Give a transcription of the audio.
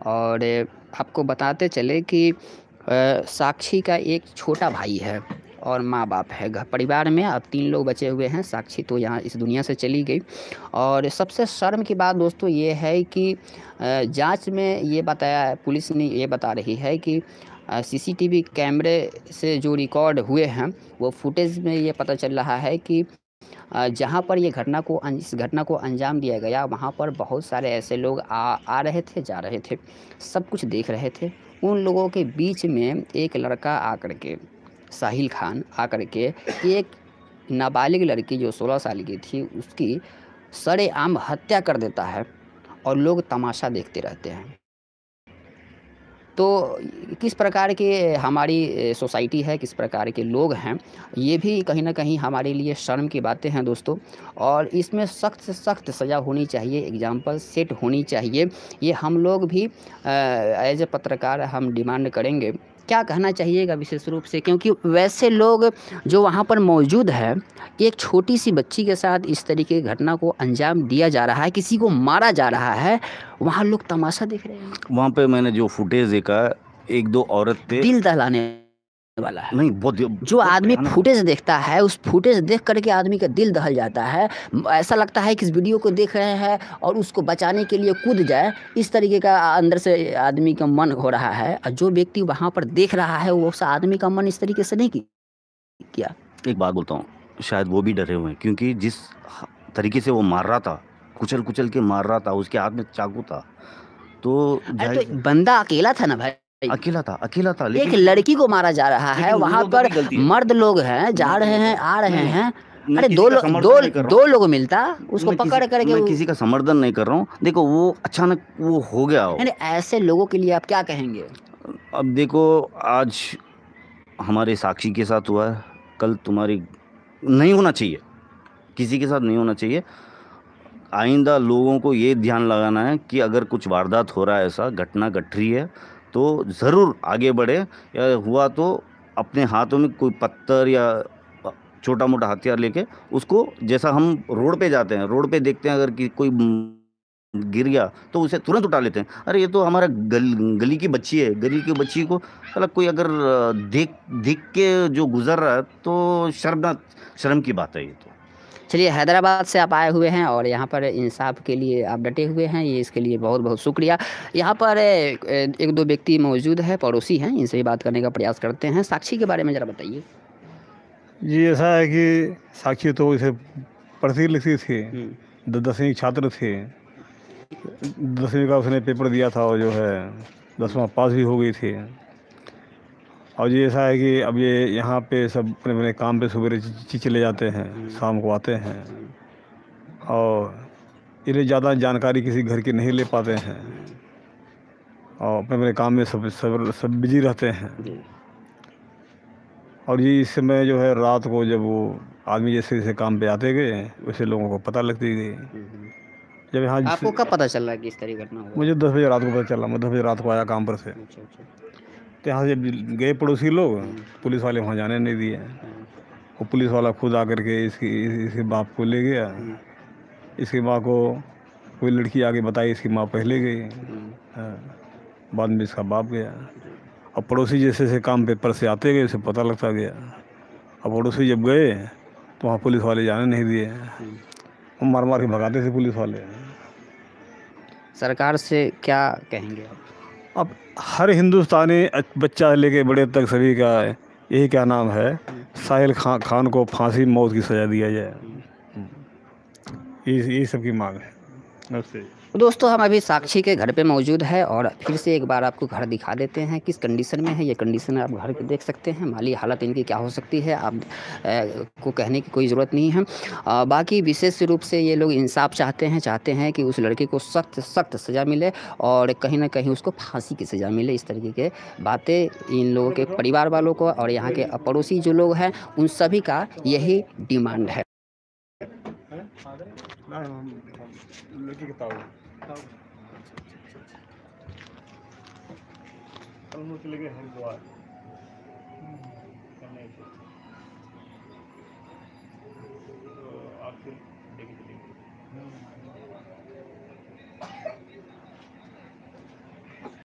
और आपको बताते चले कि साक्षी का एक छोटा भाई है और माँ बाप है। घर परिवार में अब 3 लोग बचे हुए हैं। साक्षी तो यहाँ इस दुनिया से चली गई। और सबसे शर्म की बात दोस्तों ये है कि जांच में ये बताया, पुलिस ने ये बता रही है कि सीसीटीवी कैमरे से जो रिकॉर्ड हुए हैं वो फुटेज में ये पता चल रहा है कि जहाँ पर ये इस घटना को अंजाम दिया गया, वहाँ पर बहुत सारे ऐसे लोग आ रहे थे, जा रहे थे, सब कुछ देख रहे थे। उन लोगों के बीच में एक लड़का आकर के, साहिल खान आकर के, एक नाबालिग लड़की जो 16 साल की थी उसकी सरेआम हत्या कर देता है और लोग तमाशा देखते रहते हैं। तो किस प्रकार के हमारी सोसाइटी है, किस प्रकार के लोग हैं, ये भी कहीं न कहीं हमारे लिए शर्म की बातें हैं दोस्तों। और इसमें सख्त से सख्त सज़ा होनी चाहिए, एग्ज़ाम्पल सेट होनी चाहिए। ये हम लोग भी एज़ ए पत्रकार हम डिमांड करेंगे। क्या कहना चाहिएगा विशेष रूप से, क्योंकि वैसे लोग जो वहाँ पर मौजूद है, एक छोटी-सी बच्ची के साथ इस तरीके की घटना को अंजाम दिया जा रहा है, किसी को मारा जा रहा है, वहाँ लोग तमाशा देख रहे हैं। वहाँ पे मैंने जो फुटेज देखा, एक दो औरत थे। दिल दहलाने वाला है। नहीं, बहुत जो बहुत आदमी भयानक। फुटेज देखता है, उस फुटेज देख करके आदमी का दिल दहल जाता है। ऐसा लगता है कि इस वीडियो को देख रहे हैं और उसको बचाने के लिए कूद जाए, इस तरीके का अंदर से आदमी का मन हो रहा है। और जो व्यक्ति वहाँ पर देख रहा है, वो उस आदमी का मन इस तरीके से नहीं किया। एक बात बोलता हूँ, शायद वो भी डरे हुए हैं, क्योंकि जिस तरीके से वो मार रहा था, कुचल कुचल के मार रहा था, उसके हाथ में चाकू था, तो अरे जाहिर तो बंदा अकेला था ना भाई, अकेला था, एक लेकिन लड़की को मारा जा रहा है, लेकिन उन वहाँ लोगों पर की गलती है। मर्द लोग हैं, जा रहे हैं, आ रहे नहीं, हैं। मैं अरे किसी का समर्थन नहीं कर रहा दो लोग मिलता, हूँ। उसको पकड़ करके मैं किसी का समर्थन नहीं कर रहा हूँ। देखो, वो अचानक वो हो गया हो। यानी ऐसे लोगों के लिए आप क्या कहेंगे? अब देखो, आज हमारे साक्षी के साथ हुआ है, कल तुम्हारी नहीं होना चाहिए, किसी के साथ नहीं होना चाहिए। आइंदा लोगों को ये ध्यान लगाना है कि अगर कुछ वारदात हो रहा है, ऐसा घटना घट रही है, तो ज़रूर आगे बढ़े, या हुआ तो अपने हाथों में कोई पत्थर या छोटा मोटा हथियार लेके उसको, जैसा हम रोड पे जाते हैं, रोड पे देखते हैं अगर कि कोई गिर गया तो उसे तुरंत उठा लेते हैं। अरे ये तो हमारा गली की बच्ची है, गली की बच्ची को मतलब कोई अगर देख देख के जो गुजर रहा है, तो शर्म की बात है ये तो। चलिए, हैदराबाद से आप आए हुए हैं और यहाँ पर इंसाफ के लिए आप डटे हुए हैं, ये इसके लिए बहुत बहुत शुक्रिया। यहाँ पर एक दो व्यक्ति मौजूद है, पड़ोसी हैं, इनसे ही बात करने का प्रयास करते हैं। साक्षी के बारे में ज़रा बताइए। जी, ऐसा है कि साक्षी तो इसे पढ़ती लिखती थी, 10वीं छात्र थी। 10वीं का उसने पेपर दिया था और जो है 10वां पास भी हो गई थी। और ये ऐसा है कि अब ये यहाँ पे सब अपने अपने काम पे सवेरे चले जाते हैं, शाम को आते हैं, और इन्हें ज़्यादा जानकारी किसी घर की नहीं ले पाते हैं, और अपने अपने काम में सब बिजी रहते हैं। और ये इस समय जो है रात को जब वो आदमी जैसे जैसे काम पे आते गए, वैसे लोगों को पता लगती गई। जब यहाँ आपको कब पता चल रहा है कि इस तरह घटना हुआ? मुझे 10 बजे रात को पता चला। मैं 10 बजे रात को आया काम पर से। अच्छा अच्छा। तो यहाँ से जब गए पड़ोसी लोग, पुलिस वाले वहाँ जाने नहीं दिए। और पुलिस वाला खुद आकर के इसके बाप को ले गया। इसकी माँ को कोई लड़की आगे बताई, इसकी माँ पहले गई। हाँ, बाद में इसका बाप गया। और पड़ोसी जैसे जैसे काम पेपर से आते गए, उसे पता लगता गया। अब पड़ोसी जब गए तो वहाँ पुलिस वाले जाने नहीं दिए। वो मार मार के भगाते थे पुलिस वाले। सरकार से क्या कहेंगे आप? अब हर हिंदुस्तानी बच्चा लेके बड़े तक सभी का यही क्या नाम है, साहिल खान को फांसी मौत की सज़ा दिया जाए। ये सब की मांग है। नमस्ते दोस्तों, हम अभी साक्षी के घर पे मौजूद है और फिर से एक बार आपको घर दिखा देते हैं किस कंडीशन में है। ये कंडीशन आप घर के देख सकते हैं। माली हालत इनकी क्या हो सकती है, आप को कहने की कोई ज़रूरत नहीं है। बाकी विशेष रूप से ये लोग इंसाफ चाहते हैं कि उस लड़के को सख्त सख्त सज़ा मिले और कहीं ना कहीं उसको फांसी की सज़ा मिले। इस तरीके के बातें इन लोगों के परिवार वालों को और यहाँ के पड़ोसी जो लोग हैं, उन सभी का यही डिमांड है। आपसे